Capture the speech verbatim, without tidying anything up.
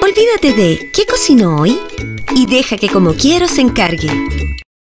Olvídate de ¿qué cocino hoy? Y deja que Como Quiero se encargue.